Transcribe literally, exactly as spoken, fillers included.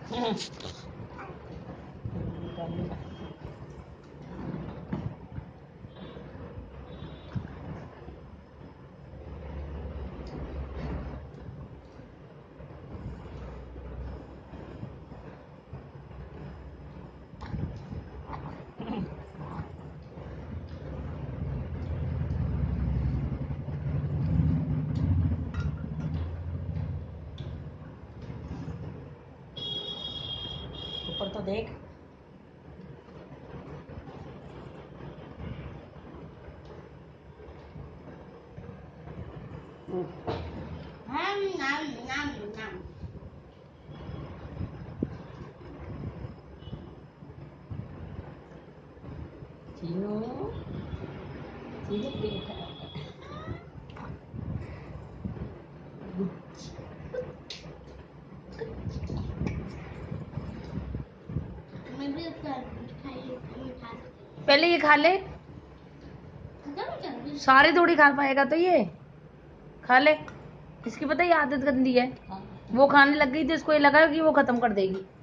ऊपर तो देख। नाम नाम नाम नाम चीनू चीनू देखा मैं भी खाई पहले ये खा ले, सारे थोड़ी खा पाएगा तो ये खा ले। इसकी पता है आदत गंदी है, वो खाने लग गई थी, इसको ये लगा कि वो खत्म कर देगी।